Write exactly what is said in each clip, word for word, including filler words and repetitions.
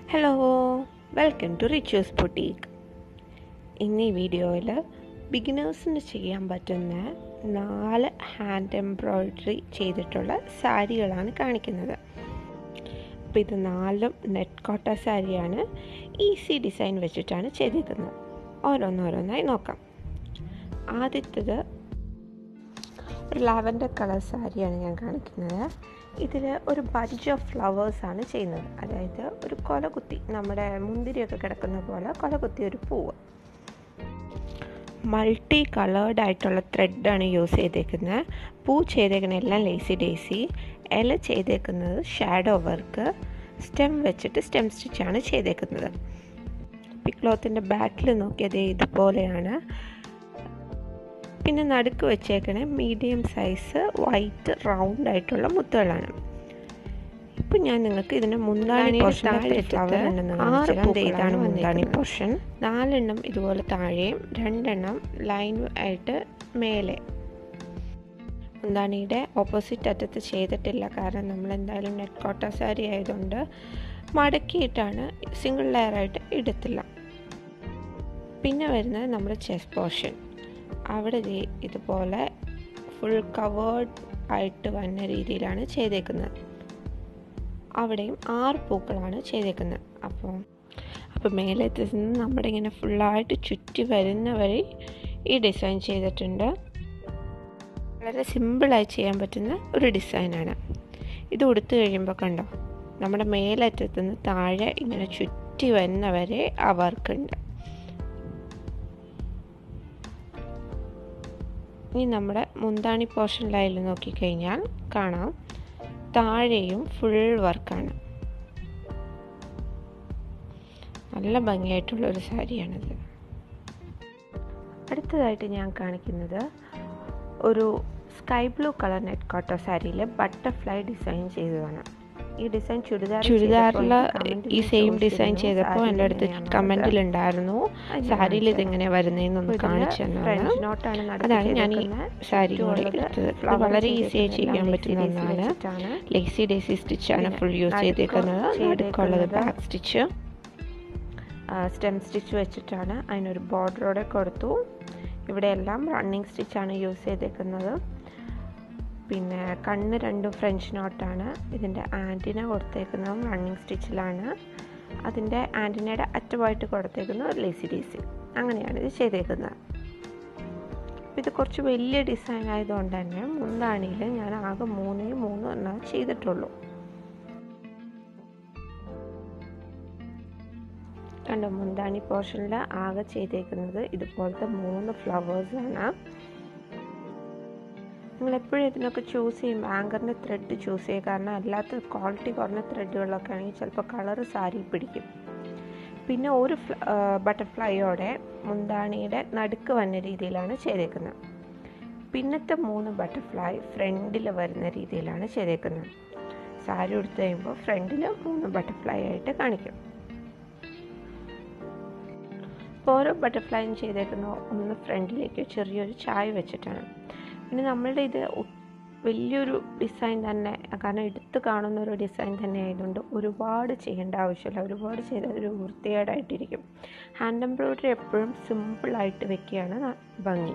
Hello, welcome to Richu's boutique. ഇന്ന് ഈ വീഡിയോയിൽ ബിഗിനേഴ്സിന് ചെയ്യാൻ പറ്റുന്ന നാല് ഹാൻഡ് എംബ്രോയിഡറി ചെയ്തിട്ടുള്ള സാരികളാണ് കാണിക്കുന്നത്. അപ്പോൾ ഇത് നാലും നെറ്റ് കോട്ട സാരിയാണ്. ഈസി ഡിസൈൻ വെച്ചിട്ടാണ് ചെയ്തിരിക്കുന്നത്. ഓരോന്നോരോന്നായി നോക്കാം. ആദ്യത്തേത് ഒരു ലാവൻഡർ കളർ സാരിയാണ് ഞാൻ കാണിക്കുന്നത്. ഇതിൽ ഒരു ബഞ്ച് ഓഫ് ഫ്ലവേഴ്സാണ് ചെയ്യുന്നത്. അതായത് ഒരു കൊലകുത്തി, നമ്മുടെ മുന്തിരിയൊക്കെ കിടക്കുന്ന പോലെ കൊലകുത്തി ഒരു പൂവ്. മൾട്ടി കളേർഡ് ആയിട്ടുള്ള ത്രെഡാണ് യൂസ് ചെയ്തേക്കുന്നത്. പൂ ചെയ്തേക്കുന്ന എല്ലാം ലേസി ഡേസി, ഇല ചെയ്തേക്കുന്നത് ഷാഡോ വർക്ക്, സ്റ്റെം വെച്ചിട്ട് സ്റ്റെം സ്റ്റിച്ചാണ് ചെയ്തേക്കുന്നത്. ഈ ക്ലോത്തിൻ്റെ ബാക്കിൽ നോക്കിയത് ഇതുപോലെയാണ്. പിന്നെ നടുക്ക് വെച്ചേക്കണേ മീഡിയം സൈസ് വൈറ്റ് റൗണ്ട് ആയിട്ടുള്ള മുത്തുകളാണ്. ഇപ്പം ഞാൻ നിങ്ങൾക്ക് ഇതിൻ്റെ മുന്താണി പോർഷൻ ഫ്ലവർ ഉണ്ടെന്ന് കാണിച്ചാൽ ഇതാണ് മുന്താണി പോർഷൻ. നാലെണ്ണം ഇതുപോലെ താഴെയും രണ്ടെണ്ണം ലൈൻ ആയിട്ട് മേലെ. മുന്താണിയുടെ ഓപ്പോസിറ്റ് അറ്റത്ത് ചെയ്തിട്ടില്ല, കാരണം നമ്മൾ എന്തായാലും നെറ്റ് കോട്ട സാരി ആയതുകൊണ്ട് മടക്കിയിട്ടാണ്, സിംഗിൾ ലെയറായിട്ട് ഇടത്തില്ല. പിന്നെ വരുന്നത് നമ്മുടെ ചെസ്റ്റ് പോർഷൻ. അവിടെ ഇതുപോലെ ഫുൾ കവേർഡ് ആയിട്ട് വന്ന രീതിയിലാണ് ചെയ്തേക്കുന്നത്. അവിടെയും ആറ് പൂക്കളാണ് ചെയ്തേക്കുന്നത്. അപ്പോൾ അപ്പോൾ മേലത്തെ നിന്ന് നമ്മുടെ ഇങ്ങനെ ഫുള്ളായിട്ട് ചുറ്റി വരുന്ന വരെ ഈ ഡിസൈൻ ചെയ്തിട്ടുണ്ട്. വളരെ സിമ്പിളായി ചെയ്യാൻ പറ്റുന്ന ഒരു ഡിസൈനാണ്. ഇത് ഉടുത്തു കഴിയുമ്പോൾ കണ്ടോ, നമ്മുടെ മേലറ്റത്തുനിന്ന് താഴെ ഇങ്ങനെ ചുറ്റി വരുന്ന വരെ ആ വർക്കുണ്ട്. ഇനി നമ്മുടെ മുന്താണി പോർഷനിലായി നോക്കിക്കഴിഞ്ഞാൽ കാണാം, താഴെയും ഫുൾ വർക്കാണ്. നല്ല ഭംഗിയായിട്ടുള്ളൊരു സാരിയാണിത്. അടുത്തതായിട്ട് ഞാൻ കാണിക്കുന്നത് ഒരു സ്കൈ ബ്ലൂ കളർ നെറ്റ് കോട്ട സാരിയിൽ ബട്ടർഫ്ലൈ ഡിസൈൻ ചെയ്തതാണ്. ഈ ഡിസൈൻ ചുരിദാർ ചുരിദാറിൽ ഈ സെയിം ഡിസൈൻ ചെയ്തപ്പോൾ എൻ്റെ അടുത്ത് കമൻറ്റിലുണ്ടായിരുന്നു സാരിയിൽ ഇതെങ്ങനെ വരുന്നതെന്നൊന്ന് കാണിച്ചു തന്നാണ്. അതാണ് ഞാൻ ഈ സാരി കൂടെ എടുത്തത്. ഇത് വളരെ ഈസിയായി ചെയ്യാൻ പറ്റുന്ന ഒന്നാണ്. ലേസി ഡേസി സ്റ്റിച്ചാണ് ഫുൾ യൂസ് ചെയ്തേക്കുന്നത്. നടുക്കുള്ളത് ബാക്ക് സ്റ്റിച്ച്, സ്റ്റെം സ്റ്റിച്ച് വെച്ചിട്ടാണ് അതിനൊരു ബോർഡറോടെ കൊടുത്തു. ഇവിടെ എല്ലാം റണ്ണിങ് സ്റ്റിച്ചാണ് യൂസ് ചെയ്തേക്കുന്നത്. പിന്നെ കണ്ണ് രണ്ടും ഫ്രഞ്ച് നോട്ടാണ്. ഇതിൻ്റെ ആൻറ്റിന കൊടുത്തേക്കുന്നതും റണ്ണിങ് സ്റ്റിച്ചിലാണ്. അതിൻ്റെ ആൻറ്റിനയുടെ അറ്റമായിട്ട് കൊടുത്തേക്കുന്നത് ഒരു ലേസി ഡേസി. അങ്ങനെയാണ് ഇത് ചെയ്തേക്കുന്നത്. ഇത് കുറച്ച് വലിയ ഡിസൈൻ ആയതുകൊണ്ട് തന്നെ മുന്താണിയിൽ ഞാൻ ആകെ മൂന്നേ മൂന്ന് എണ്ണം ചെയ്തിട്ടുള്ളൂ. കണ്ടോ, മുന്താണി പോർഷനിൽ ആകെ ചെയ്തേക്കുന്നത് ഇതുപോലത്തെ മൂന്ന് ഫ്ലവേഴ്സാണ്. നിങ്ങളെപ്പോഴും ഇതിനൊക്കെ ചൂസ് ചെയ്യുമ്പോൾ ആങ്കറിൻ്റെ ത്രെഡ് ചൂസ് ചെയ്യുക, കാരണം അല്ലാത്ത ക്വാളിറ്റി കുറഞ്ഞ ത്രെഡുകളൊക്കെ ആണെങ്കിൽ ചിലപ്പോൾ കളറ് സാരി പിടിക്കും. പിന്നെ ഒരു ബട്ടർഫ്ലൈയോടെ മുന്താണിയുടെ നടുക്ക് വന്ന രീതിയിലാണ് ചെയ്തേക്കുന്നത്. പിന്നത്തെ മൂന്ന് ബട്ടർഫ്ലൈ ഫ്രണ്ടിൽ വരുന്ന രീതിയിലാണ് ചെയ്തേക്കുന്നത്. സാരി എടുത്തു കഴിയുമ്പോൾ ഫ്രണ്ടിൽ മൂന്ന് ബട്ടർഫ്ലൈ ആയിട്ട് കാണിക്കും. ഓരോ ബട്ടർഫ്ലൈയും ചെയ്തേക്കുന്ന ഒന്ന് ഫ്രണ്ടിലേക്ക് ചെറിയൊരു ചായ വെച്ചിട്ടാണ്. പിന്നെ നമ്മളുടെ ഇത് വലിയൊരു ഡിസൈൻ തന്നെ, കാരണം എടുത്ത് കാണുന്ന ഒരു ഡിസൈൻ തന്നെ ആയതുകൊണ്ട് ഒരുപാട് ചെയ്യേണ്ട ആവശ്യമില്ല. ഒരുപാട് ചെയ്താൽ ഒരു വൃത്തികേടായിട്ടിരിക്കും. ഹാൻഡ് എംബ്രോയിഡറി എപ്പോഴും സിമ്പിളായിട്ട് വെക്കുകയാണ് ഭംഗി.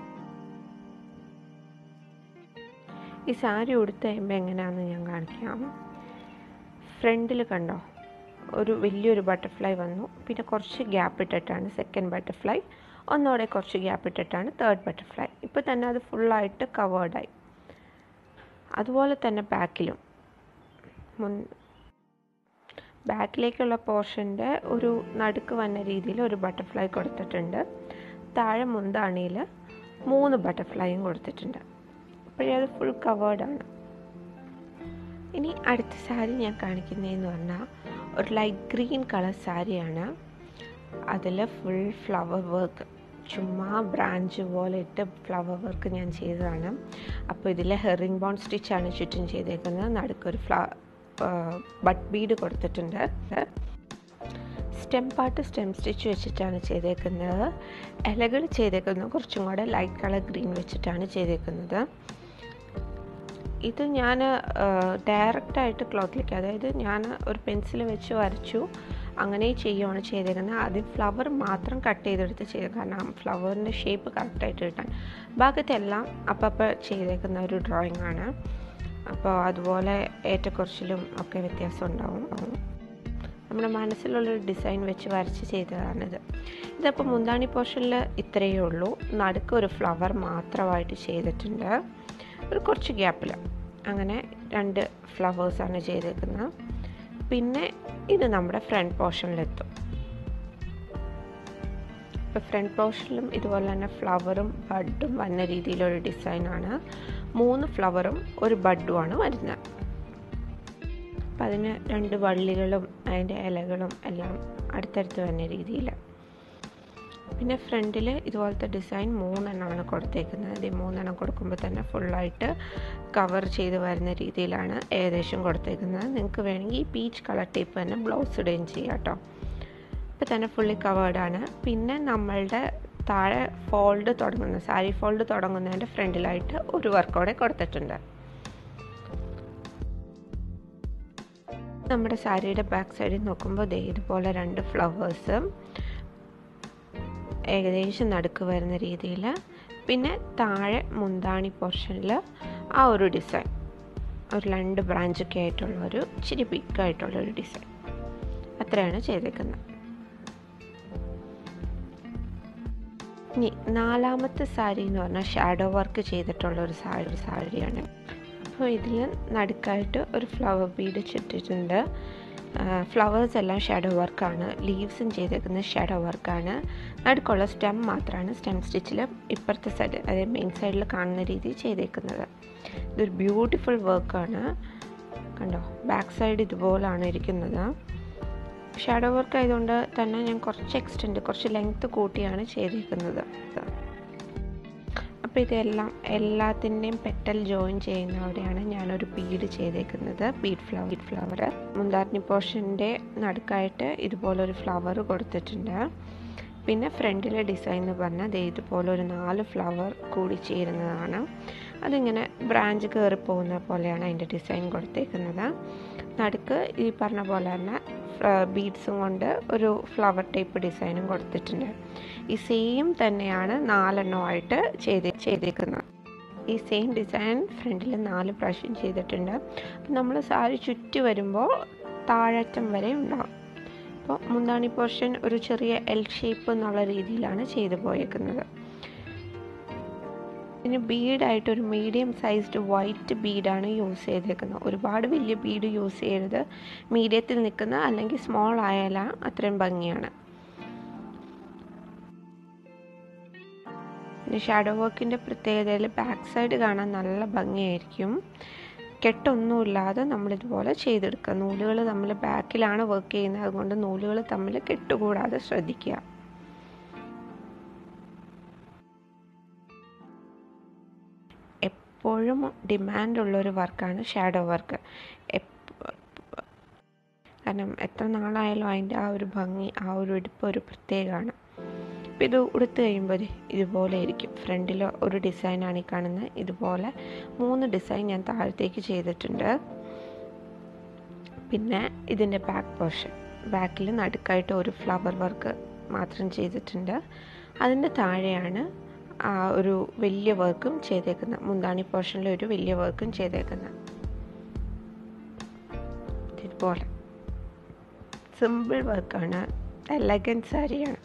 ഈ സാരി ഉടുത്ത് കഴിയുമ്പോൾ എങ്ങനെയാണെന്ന് ഞാൻ കാണിക്കാം. ഫ്രണ്ടിൽ കണ്ടോ, ഒരു വലിയൊരു ബട്ടർഫ്ലൈ വന്നു. പിന്നെ കുറച്ച് ഗ്യാപ്പ് ഇട്ടിട്ടാണ് സെക്കൻഡ് ബട്ടർഫ്ലൈ, ഒന്നോടെ കുറച്ച് ഗ്യാപ്പ് ഇട്ടിട്ടാണ് തേർഡ് ബട്ടർഫ്ലൈ. ഇപ്പോൾ തന്നെ അത് ഫുള്ളായിട്ട് കവേർഡായി. അതുപോലെ തന്നെ ബാക്കിലും മുൻ ബാക്കിലേക്കുള്ള പോർഷൻ്റെ ഒരു നടുക്ക് വന്ന രീതിയിൽ ഒരു ബട്ടർഫ്ലൈ കൊടുത്തിട്ടുണ്ട്. താഴെ മുന്താണിയിൽ മൂന്ന് ബട്ടർഫ്ലൈയും കൊടുത്തിട്ടുണ്ട്. അപ്പോഴേ അത് ഫുൾ കവേർഡാണ്. ഇനി അടുത്ത സാരി ഞാൻ കാണിക്കുന്നതെന്ന് പറഞ്ഞാൽ ഒരു ലൈറ്റ് ഗ്രീൻ കളർ സാരിയാണ്. അതിൽ ഫുൾ ഫ്ലവർ വർക്ക്, ചുമ്മാ ബ്രാഞ്ച് പോലെ ഇട്ട് ഫ്ലവർ വർക്ക് ഞാൻ ചെയ്തതാണ്. അപ്പോൾ ഇതിൽ ഹെറിംഗ് ബോൺ സ്റ്റിച്ചാണ് ചുറ്റും ചെയ്തേക്കുന്നത്. നടുക്കൊരു ഫ്ല ബട്ട് ബീഡ് കൊടുത്തിട്ടുണ്ട്. സ്റ്റെം പാർട്ട് സ്റ്റെം സ്റ്റിച്ച് വെച്ചിട്ടാണ് ചെയ്തേക്കുന്നത്. ഇലകൾ ചെയ്തേക്കുന്നത് കുറച്ചും കൂടെ ലൈറ്റ് കളർ ഗ്രീൻ വെച്ചിട്ടാണ് ചെയ്തേക്കുന്നത്. ഇത് ഞാൻ ഡയറക്റ്റായിട്ട് ക്ലോത്തിലേക്ക്, അതായത് ഞാൻ ഒരു പെൻസിൽ വെച്ച് വരച്ചു, അങ്ങനെ ചെയ്യുകയാണ് ചെയ്തേക്കുന്നത്. ആദ്യം ഫ്ലവർ മാത്രം കട്ട് ചെയ്തെടുത്ത് ചെയ്ത്, കാരണം ഫ്ലവറിൻ്റെ ഷേപ്പ് കറക്റ്റായിട്ട് കിട്ടാൻ. ബാക്കിയെല്ലാം അപ്പം ചെയ്തേക്കുന്ന ഒരു ഡ്രോയിങ് ആണ്. അപ്പോൾ അതുപോലെ ഏറ്റക്കുറച്ചിലും ഒക്കെ വ്യത്യാസം ഉണ്ടാവും. നമ്മുടെ മനസ്സിലുള്ളൊരു ഡിസൈൻ വെച്ച് വരച്ച് ചെയ്തതാണിത്. ഇതപ്പോൾ മുന്താണി പോർഷനിൽ ഇത്രയേ ഉള്ളൂ. നടുക്ക് ഒരു ഫ്ലവർ മാത്രമായിട്ട് ചെയ്തിട്ടുണ്ട്, ഒരു കുറച്ച് ഗ്യാപ്പിൽ. അങ്ങനെ രണ്ട് ഫ്ലവേഴ്സാണ് ചെയ്തേക്കുന്നത്. പിന്നെ ഇത് നമ്മുടെ ഫ്രണ്ട് പോർഷനിലെത്തും. ഇപ്പോൾ ഫ്രണ്ട് പോർഷനിലും ഇതുപോലെ തന്നെ ഫ്ലവറും ബഡും വന്ന രീതിയിലൊരു ഡിസൈനാണ്. മൂന്ന് ഫ്ലവറും ഒരു ബഡുമാണ് വരുന്നത്. അപ്പം അതിന് രണ്ട് വള്ളികളും അതിൻ്റെ ഇലകളും എല്ലാം അടുത്തടുത്ത് വന്ന രീതിയിൽ. പിന്നെ ഫ്രണ്ടിൽ ഇതുപോലത്തെ ഡിസൈൻ മൂന്നെണ്ണമാണ് കൊടുത്തേക്കുന്നത്. ഈ മൂന്നെണ്ണം കൊടുക്കുമ്പോൾ തന്നെ ഫുള്ളായിട്ട് കവർ ചെയ്ത് വരുന്ന രീതിയിലാണ് ഏകദേശം കൊടുത്തേക്കുന്നത്. നിങ്ങൾക്ക് വേണമെങ്കിൽ ഈ പീച്ച് കളർ ടേപ്പ് തന്നെ ബ്ലൗസ് ഇടുകയും ചെയ്യാം കേട്ടോ. ഇപ്പോൾ തന്നെ ഫുള്ളി കവേർഡാണ്. പിന്നെ നമ്മളുടെ താഴെ ഫോൾഡ് തുടങ്ങുന്ന സാരി ഫോൾഡ് തുടങ്ങുന്നതിൻ്റെ ഫ്രണ്ടിലായിട്ട് ഒരു വർക്കോടെ കൊടുത്തിട്ടുണ്ട്. നമ്മുടെ സാരിയുടെ ബാക്ക് സൈഡിൽ നോക്കുമ്പോൾ ദേ ഇതുപോലെ രണ്ട് ഫ്ലവേഴ്സ് ഏകദേശം നടുക്ക് വരുന്ന രീതിയിൽ. പിന്നെ താഴെ മുന്താണി പോർഷനിൽ ആ ഒരു ഡിസൈൻ, ഒരു രണ്ട് ബ്രാഞ്ചൊക്കെ ആയിട്ടുള്ളൊരു ഇച്ചിരി ബിഗായിട്ടുള്ളൊരു ഡിസൈൻ, അത്രയാണ് ചെയ്തേക്കുന്നത്. ഇനി നാലാമത്തെ സാരി എന്ന് പറഞ്ഞാൽ ഷാഡോ വർക്ക് ചെയ്തിട്ടുള്ളൊരു സാരി സാരിയാണ്. അപ്പോൾ ഇതിൽ നടുക്കായിട്ട് ഒരു ഫ്ലവർ ബീഡ് ചുറ്റിട്ടുണ്ട്. ഫ്ലവേഴ്സ് എല്ലാം ഷാഡോ വർക്കാണ്. ലീവ്സും ചെയ്തേക്കുന്നത് ഷാഡോ വർക്കാണ്. നടുക്കുള്ള സ്റ്റെം മാത്രമാണ് സ്റ്റെം സ്റ്റിച്ചിൽ ഇപ്പുറത്തെ സൈഡ്, അതായത് മെയിൻ സൈഡിൽ കാണുന്ന രീതിയിൽ ചെയ്തേക്കുന്നത്. ഇതൊരു ബ്യൂട്ടിഫുൾ വർക്കാണ്. കണ്ടോ, ബാക്ക് സൈഡ് ഇതുപോലാണ് ഇരിക്കുന്നത്. ഷാഡോ വർക്ക് ആയതുകൊണ്ട് തന്നെ ഞാൻ കുറച്ച് എക്സ്റ്റെൻഡ് കുറച്ച് ലെങ്ത്ത് കൂട്ടിയാണ് ചെയ്തേക്കുന്നത്. അപ്പോൾ ഇതെല്ലാം എല്ലാത്തിൻ്റെയും പെറ്റൽ ജോയിൻ ചെയ്യുന്നവിടെയാണ് ഞാനൊരു ബീഡ് ചെയ്തേക്കുന്നത്. ബീഡ് ഫ്ലവർ ബീഡ് ഫ്ലവർ മുന്താണി പോർഷൻ്റെ നടുക്കായിട്ട് ഇതുപോലൊരു ഫ്ലവർ കൊടുത്തിട്ടുണ്ട്. പിന്നെ ഫ്രണ്ടിലെ ഡിസൈൻ എന്ന് പറഞ്ഞാൽ ദേ ഇതുപോലെ ഒരു നാല് ഫ്ലവർ കൂടി ചേരുന്നതാണ്. അതിങ്ങനെ ബ്രാഞ്ച് കയറി പോകുന്ന പോലെയാണ് അതിൻ്റെ ഡിസൈൻ കൊടുത്തേക്കുന്നത്. നടുക്ക് ഈ പറഞ്ഞ പോലെ തന്നെ ബീഡ്സും കൊണ്ട് ഒരു ഫ്ലവർ ടൈപ്പ് ഡിസൈനും കൊടുത്തിട്ടുണ്ട്. ഈ സെയിം തന്നെയാണ് നാലെണ്ണമായിട്ട് ചെയ്ത് ചെയ്തേക്കുന്നത്. ഈ സെയിം ഡിസൈൻ ഫ്രണ്ടിൽ നാല് പ്രാവശ്യം ചെയ്തിട്ടുണ്ട്. അപ്പം നമ്മൾ സാരി ചുറ്റി വരുമ്പോൾ താഴറ്റം വരെ ഉണ്ടാകും. അപ്പോൾ മുന്താണി പോർഷൻ ഒരു ചെറിയ എൽ ഷേപ്പ് എന്നുള്ള രീതിയിലാണ് ചെയ്തു പോയേക്കുന്നത്. പിന്നെ ബീഡായിട്ട് ഒരു മീഡിയം സൈസ്ഡ് വൈറ്റ് ബീഡാണ് യൂസ് ചെയ്തേക്കുന്നത്. ഒരുപാട് വലിയ ബീഡ് യൂസ് ചെയ്യരുത്, മീഡിയത്തിൽ നിൽക്കുന്ന അല്ലെങ്കിൽ സ്മോൾ ആയാലും അത്രയും ഭംഗിയാണ്. പിന്നെ ഷാഡോ വർക്കിൻ്റെ പ്രത്യേകതയിൽ ബാക്ക് സൈഡ് കാണാൻ നല്ല ഭംഗിയായിരിക്കും. കെട്ടൊന്നുമില്ലാതെ നമ്മളിതുപോലെ ചെയ്തെടുക്കുക. നൂലുകൾ നമ്മൾ ബാക്കിലാണ് വർക്ക് ചെയ്യുന്നത്, അതുകൊണ്ട് നൂലുകൾ തമ്മിൽ കെട്ടുകൂടാതെ ശ്രദ്ധിക്കുക. എപ്പോഴും ഡിമാൻഡുള്ളൊരു വർക്കാണ് ഷാഡോ വർക്ക്. കാരണം എത്ര നാളായാലും അതിൻ്റെ ആ ഒരു ഭംഗി, ആ ഒരു എടുപ്പ് ഒരു പ്രത്യേകമാണ്. അപ്പോൾ ഇത് ഉടുത്ത് കഴിയുമ്പോൾ ഇതുപോലെ ഇരിക്കും. ഫ്രണ്ടിൽ ഒരു ഡിസൈനാണ് ഈ കാണുന്നത്. ഇതുപോലെ മൂന്ന് ഡിസൈൻ ഞാൻ താഴത്തേക്ക് ചെയ്തിട്ടുണ്ട്. പിന്നെ ഇതിൻ്റെ ബാക്ക് പോർഷൻ, ബാക്കിൽ നടുക്കായിട്ട് ഒരു ഫ്ലവർ വർക്ക് മാത്രം ചെയ്തിട്ടുണ്ട്. അതിൻ്റെ താഴെയാണ് ആ ഒരു വലിയ വർക്കും ചെയ്തേക്കുന്നത്. മുന്താണി പോർഷനിൽ ഒരു വലിയ വർക്കും ചെയ്തേക്കുന്നത്. ഇതുപോലെ സിമ്പിൾ വർക്കാണ്, എലഗൻറ്റ് സാരിയാണ്.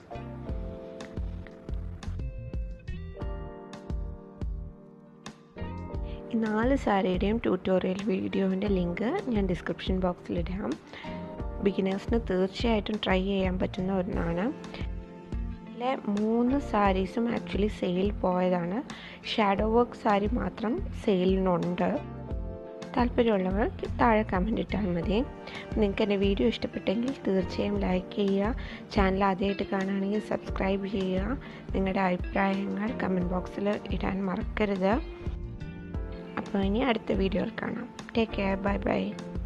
ഈ നാല് സാരിയുടെയും ട്യൂട്ടോറിയൽ വീഡിയോൻ്റെ ലിങ്ക് ഞാൻ ഡിസ്ക്രിപ്ഷൻ ബോക്സിലിടാം. ബിഗിനേഴ്സിന് തീർച്ചയായിട്ടും ട്രൈ ചെയ്യാൻ പറ്റുന്ന ഒന്നാണ്. ഇതിലെ മൂന്ന് സാരീസും ആക്ച്വലി സെയിൽ പോയതാണ്. ഷാഡോ വർക്ക് സാരി മാത്രം സെയിലിനുണ്ട്. താല്പര്യമുള്ളവർ താഴെ കമൻറ്റ് ഇട്ടാൽ മതി. നിങ്ങൾക്ക് എൻ്റെ വീഡിയോ ഇഷ്ടപ്പെട്ടെങ്കിൽ തീർച്ചയായും ലൈക്ക് ചെയ്യുക. ചാനൽ ആദ്യമായിട്ട് കാണുകയാണെങ്കിൽ സബ്സ്ക്രൈബ് ചെയ്യുക. നിങ്ങളുടെ അഭിപ്രായങ്ങൾ കമൻറ്റ് ബോക്സിൽ ഇടാൻ മറക്കരുത്. അപ്പോൾ ഇനി അടുത്ത വീഡിയോയിൽ കാണാം. Take care. Bye by.